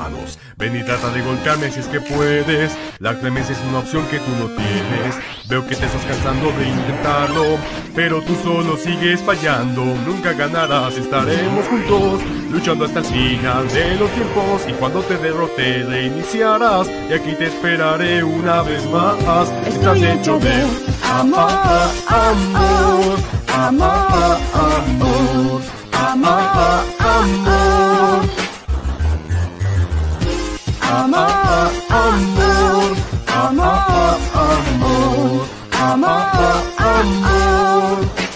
manos. Ven y trata de golpearme si es que puedes. La clemencia es una opción que tú no tienes. Veo que te estás cansando de intentarlo, pero tú solo sigues fallando. Nunca ganarás, estaremos juntos, luchando hasta el final de los tiempos. Y cuando te derrote reiniciarás, y aquí te esperaré una vez más. Estoy hecho de amor, amor, amor, amor, amor, amor, amor, amor, amor, amor, amor, amor.